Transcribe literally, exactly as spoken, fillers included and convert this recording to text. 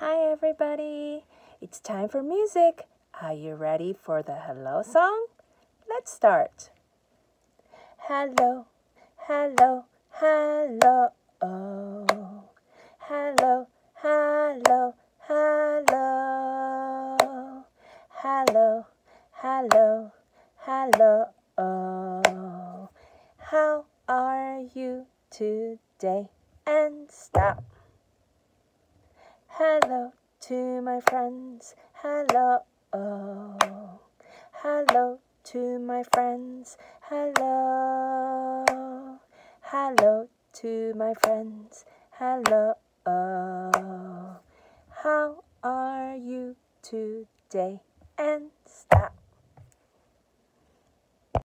Hi everybody, it's time for music. Are you ready for the hello song? Let's start. Hello, hello, hello. Oh. Hello, hello, hello. Hello, hello, hello. Oh. How are you today? And stop. Hello to my friends, hello. Hello to my friends, hello. Hello to my friends, hello. How are you today? And